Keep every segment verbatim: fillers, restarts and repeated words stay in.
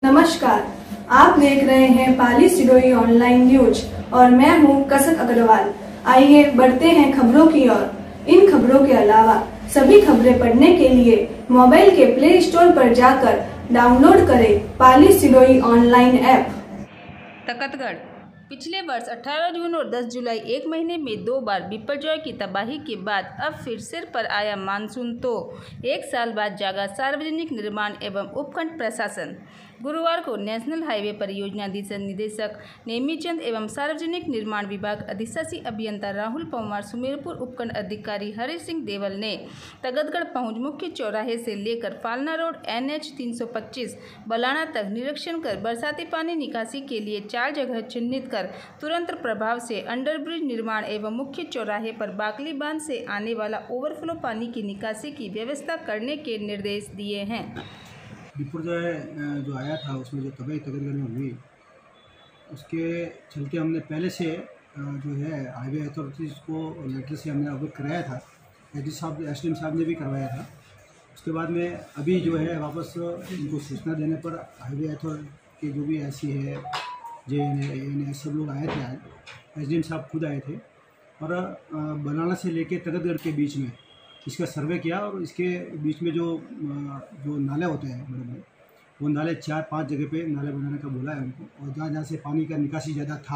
नमस्कार, आप देख रहे हैं पाली सिरोही ऑनलाइन न्यूज और मैं हूं कसक अग्रवाल। आइए बढ़ते हैं खबरों की ओर। इन खबरों के अलावा सभी खबरें पढ़ने के लिए मोबाइल के प्ले स्टोर पर जाकर डाउनलोड करें पाली सिरोही ऑनलाइन ऐप। तकतगढ़ पिछले वर्ष अठारह जून और दस जुलाई एक महीने में दो बार बिपरजॉय की तबाही के बाद अब फिर सिर पर आया मानसून, तो एक साल बाद जागा सार्वजनिक निर्माण एवं उपखंड प्रशासन। गुरुवार को नेशनल हाईवे परियोजना दिशा निदेशक नेमीचंद एवं सार्वजनिक निर्माण विभाग अधिशासी अभियंता राहुल पवार, सुमेरपुर उपखंड अधिकारी हरि सिंह देवल ने तगतगढ़ पहुंच मुख्य चौराहे से लेकर फालना रोड एन एच तीन सौ पच्चीस बलाना तक निरीक्षण कर बरसाती पानी निकासी के लिए चार जगह चिन्हित कर तुरंत प्रभाव से अंडरब्रिज निर्माण एवं मुख्य चौराहे पर बाकली बांध से आने वाला ओवरफ्लो पानी की निकासी की व्यवस्था करने के निर्देश दिए हैं। बिपरजॉय जो आया था उसमें जो तबाही तगतगढ़ में हुई, उसके चलते हमने पहले से जो है हाईवे अथॉरिटीज़ को लेटर से हमने अवगत कराया था। एडी साहब एस डी एम साहब ने भी करवाया था। उसके बाद में अभी जो है वापस उनको सूचना देने पर हाईवे अथॉरिटी के जो भी ऐसी है जे एन सब लोग आए थे। आज एस डी एम साहब खुद आए थे और बनाना से लेके तगतगढ़ के बीच में इसका सर्वे किया और इसके बीच में जो जो नाले होते हैं बड़े बड़े, वो नाले चार पांच जगह पे नाले बनाने का बोला है उनको, और जहाँ जहाँ से पानी का निकासी ज़्यादा था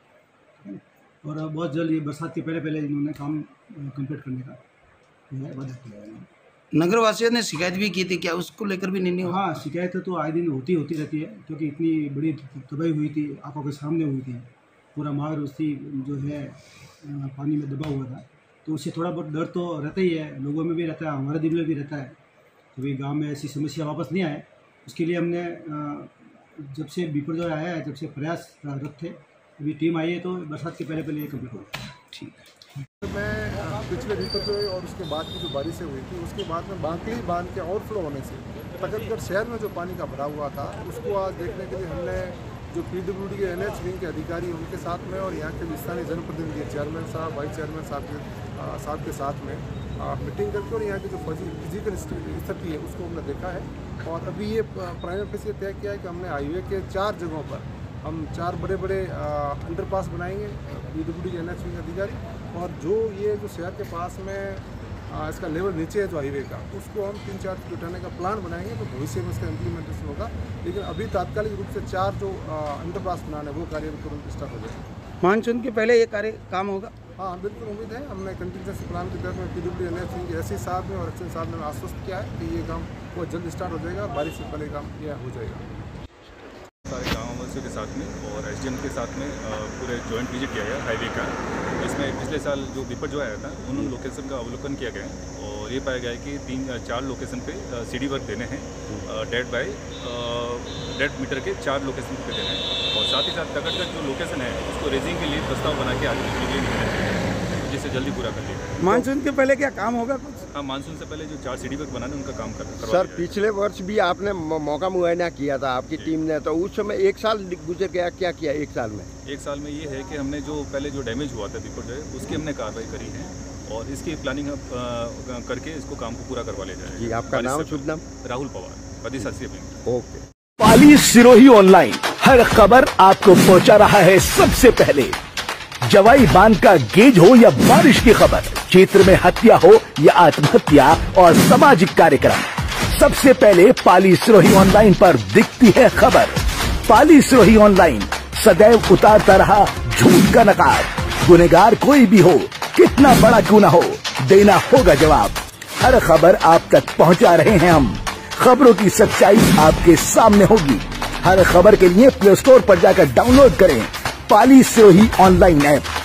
और बहुत जल्द ये बरसात के पहले पहले इन्होंने काम कंप्लीट करने का जो है वादा किया है। नगर वासियों ने शिकायत भी की थी, क्या उसको लेकर भी निर्णय? हाँ, शिकायत तो आए दिन होती होती रहती है, क्योंकि इतनी बड़ी तबाही हुई थी, आंखों के सामने हुई थी। पूरा मागर उसकी जो है पानी में दबा हुआ था, तो उससे थोड़ा बहुत डर तो रहता ही है, लोगों में भी रहता है, हमारे दिल में भी रहता है कि भाई गांव में ऐसी समस्या वापस नहीं आए। उसके लिए हमने जब से बिपरजॉय आया है, जब से प्रयास रख थे, अभी टीम आई है तो बरसात के पहले पहले ये कंप्लीट होगा। ठीक है। मैं पिछले बिपरजॉय और उसके बाद की जो बारिशें हुई थी, उसके बाद में बांकली बांध के ओवरफ्लो होने से तगतगढ़ शहर में जो पानी का भरा हुआ था, उसको आज देखने के लिए हमने जो पी डब्ल्यू डी के एन एच विंग के अधिकारी उनके साथ में और यहाँ के स्थानीय जनप्रतिनिधि चेयरमैन साहब, वाइस चेयरमैन साहब के साहब के साथ में मीटिंग करके और यहाँ की जो फिजिकल स्थिति है उसको हमने देखा है। और अभी ये प्राइमरी फेस ये तय किया है कि हमने हाईवे के चार जगहों पर हम चार बड़े बड़े अंडरपास बनाएंगे, पी डब्ल्यू डी के एन एच विंग अधिकारी, और जो ये जो शहर के पास में आ, इसका लेवल नीचे है जो हाईवे का, उसको हम तीन चार फीट उठाने का प्लान बनाएंगे, तो भविष्य में इसका इम्प्लीमेंटेशन होगा। लेकिन अभी तात्कालिक रूप से चार जो अंडरपास बनाने वो कार्य तुरंत स्टार्ट हो जाएगा। मानसून के पहले ये कार्य काम होगा? हाँ, बिल्कुल उम्मीद है। हमने कंटिजेंसी प्लान के तहत में P W N H Singh के एस सी साहब ने और एक्शन साहब ने आश्वस्त किया है कि ये काम बहुत जल्द स्टार्ट हो जाएगा, बारिश से पहले काम यह हो जाएगा। सारे गाँव वासियों के साथ में और एस डी एम के साथ में पूरे जॉइंट विजिट किया गया हाईवे का। इसमें पिछले साल जो बिपरजॉय आया था उन लोकेशन का अवलोकन किया गया और ये पाया गया है कि तीन चार लोकेशन पे सीडी वर्क देने हैं, डेड बाय डेड मीटर के चार लोकेशन पे देने हैं, और साथ ही साथ तगतगढ़ जो लोकेशन है उसको रेजिंग के लिए प्रस्ताव बना के आगे के लिए निकले हैं, जिससे जल्दी पूरा कर लिया। मानसून के पहले क्या काम होगा कुछ? हाँ, मानसून से पहले जो चार सीडी वर्क बनाने उनका काम कर सर, पिछले वर्ष भी आपने मौका मुआयना किया था आपकी टीम ने, तो उस समय एक साल गुजर गया, क्या किया एक साल में? एक साल में ये है कि हमने जो पहले जो डैमेज हुआ था बिपरजॉय, उसकी हमने कार्रवाई करी है और इसकी प्लानिंग करके इसको काम को पूरा करवा लिया जाएगा। जी, आपका नाम शुभ नाम? राहुल पवार, अधिशासी अभियंता। ओके। पाली सिरोही ऑनलाइन हर खबर आपको पहुंचा रहा है सबसे पहले। जवाई बांध का गेज हो या बारिश की खबर, क्षेत्र में हत्या हो या आत्महत्या और सामाजिक कार्यक्रम, सबसे पहले पाली सिरोही ऑनलाइन पर दिखती है खबर। पाली सिरोही ऑनलाइन सदैव उतारता रहा झूठ का नकाब। गुनहगार कोई भी हो, कितना बड़ा क्यों ना हो, देना होगा जवाब। हर खबर आप तक पहुंचा रहे हैं हम। खबरों की सच्चाई आपके सामने होगी। हर खबर के लिए प्ले स्टोर पर जाकर डाउनलोड करें पाली सिरोही ऑनलाइन ऐप।